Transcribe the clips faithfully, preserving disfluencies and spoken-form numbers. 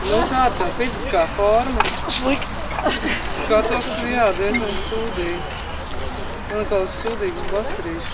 Nu, kā tā fiziskā forma? Slikti. Skatos, ka jā, diezgan sūdīgi. Man kā uz sūdīgas baterijas.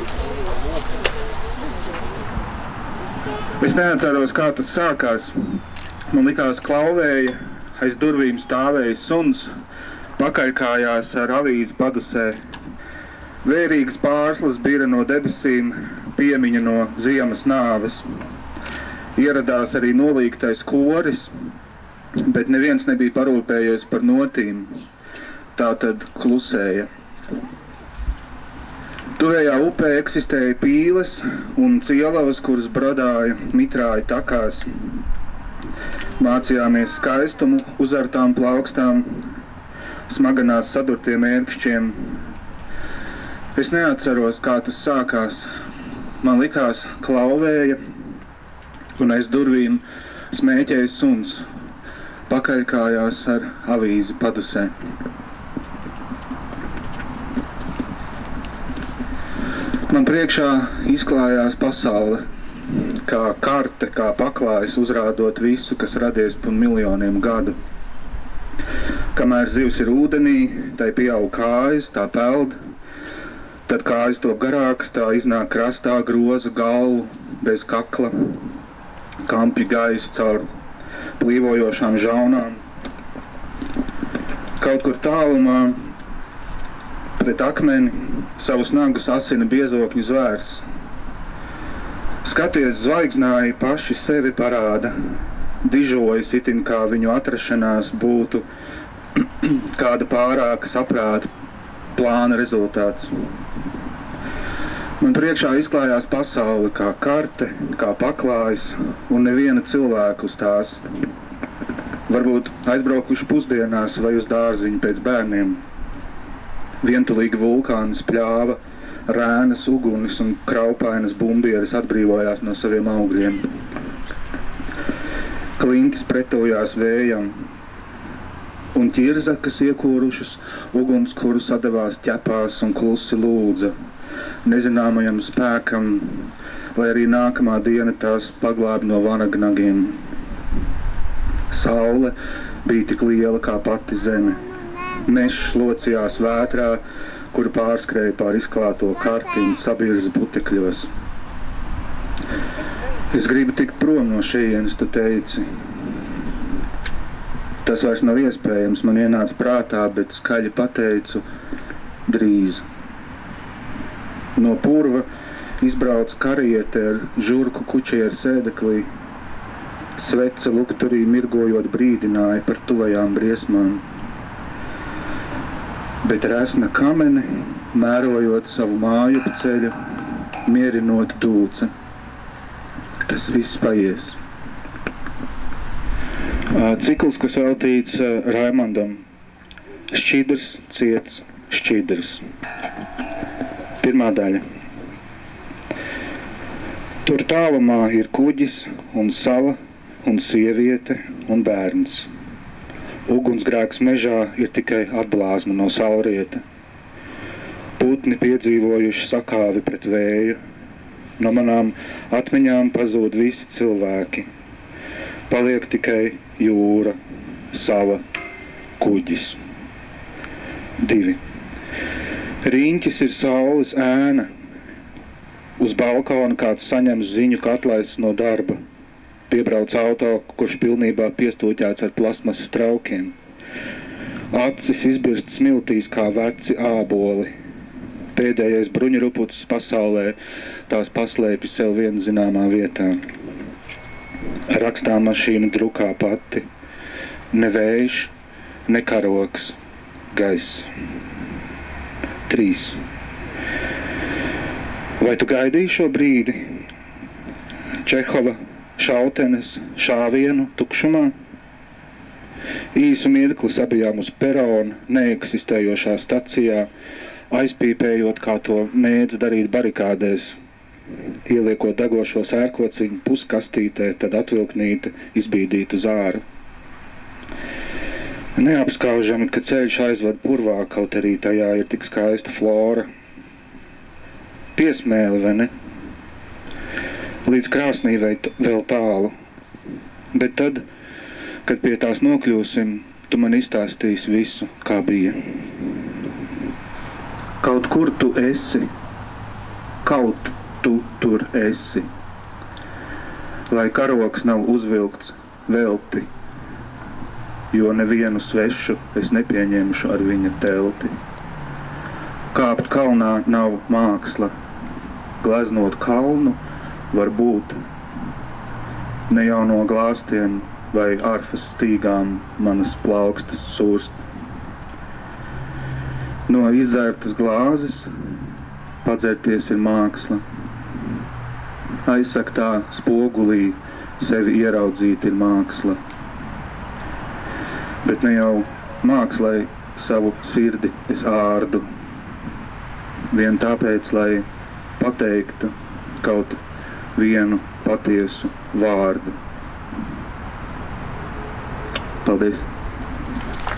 Es neatceros, kā tas sākās. Man likās klauvēja, aiz durvīm stāvēja suns, pakaļkājās ar avīzi padusē. Vērīgas pārslas bira no debesīm, piemiņa no ziemas nāves. Ieradās arī nolīgtais koris, bet neviens nebija parūpējies par notīm. Tā tad klusēja. Tuvējā upē eksistēja pīles un cielavas, kuras bradāja mitrāja takās. Mācījāmies skaistumu uzartām plaukstām, smaganās sadurtiem ērkšķiem. Es neatceros, kā tas sākās. Man likās klauvēja, un aiz durvīm smēķēja suns, pakaļkājās ar avīzi padusē. Man priekšā izklājās pasaule, kā karte, kā paklājs, uzrādot visu, kas radies pa miljoniem gadu. Kamēr zivs ir ūdenī, tai pieaug kājas, tā peld, tad kājas top garākas, tā iznāk krastā grozu galvu, bez kakla, kampi gaisu caur plīvojošām žaunām. Kaut kur tālumā pret akmeni savus nagus asina biezokņu zvērs. Skaties, zvaigznāji paši sevi parāda, dižojas itin, kā viņu atrašanās būtu kāda pārāka saprāta plāna rezultāts. Man priekšā izklājās pasaule kā karte, kā paklājs, un neviena cilvēka uz tās. Varbūt aizbraukuši pusdienās vai uz dārziņu pēc bērniem. Vientulīgi vulkāni spļāva, rēnas, ugunis un kraupainas bumbieres atbrīvojās no saviem augļiem. Kliņķis pretojās vējam, un ķirzakas iekūrušas ugunskuru sadavās ķepās un klusi lūdza, nezināmajam spēkam, lai arī nākamā diena tās paglābi no vanagnagiem. Saule bija tik liela kā pati zeme. Mešs locījās vētrā, kura pārskrēja pār izklāto karti un sabirza putekļos. Es gribu tikt prom no šejienes, tu teici. Tas vairs nav iespējams, man ienāca prātā, bet skaļi pateicu drīz. No purva izbrauc kariete ar žurku kučieru sēdeklī. Svece lukturī mirgojot brīdināja par tuvajām briesmām. Bet resna kamene, mērojot savu māju pa ceļu, mierinot dūce. Tas viss paies. Cikls, kas veltīts Raimondam. Šķidrs, ciets, šķidrs. Pirmā daļa. Tur tālumā ir kuģis un sala un sieviete un bērns. Ugunsgrēks mežā ir tikai atblāzma no saulrieta. Putni piedzīvojuši sakāvi pret vēju. No manām atmiņām pazūd visi cilvēki. Paliek tikai jūra, sala, kuģis. Divi. Riņķis ir saules ēna. Uz balkona kāds saņem ziņu, ka atlaists no darba. Piebrauc auto, kurš pilnībā piestūķēts ar plasmasas traukiem. Acis izbirst smiltīs kā veci āboli. Pēdējais bruņuruputis pasaulē tās paslēpi sev vien zināmā vietā. Rakstā mašīna drukā pati. Ne vējš, ne karoks, gaiss. Trīs. Vai tu gaidīji šo brīdi? Čehova šautenes šāvienu tukšumā? Īsu mirkli sabijām uz perona, neeksistējošā stacijā, aizpīpējot, kā to mēdz darīt barikādēs, ieliekot degošo sērkociņu puskastītē, tad atvilknīte izbīdīt uz āru. Neapskaužami, ka ceļš aizved purvā, kaut arī tajā ir tik skaista flora. Piesmēli, vai ne? Līdz krāsnī vēl tālu, bet tad Kad pie tās nokļūsim, tu man izstāstīsi visu, kā bija. Kaut kur tu esi, kaut tu tur esi, lai karoks nav uzvilkts velti, jo nevienu svešu es nepieņemšu ar viņa telti. Kāpt kalnā nav māksla, gleznot kalnu var būt, ne jau no glāstiem vai arfas stīgām manas plaukstas sūst. No izdzērtas glāzes padzerties ir māksla, aizsaktā spogulī sevi ieraudzīt ir māksla, bet ne jau mākslai savu sirdi es ārdu, vien tāpēc, lai pateiktu kaut vienu patiesu vārdu. Paldies!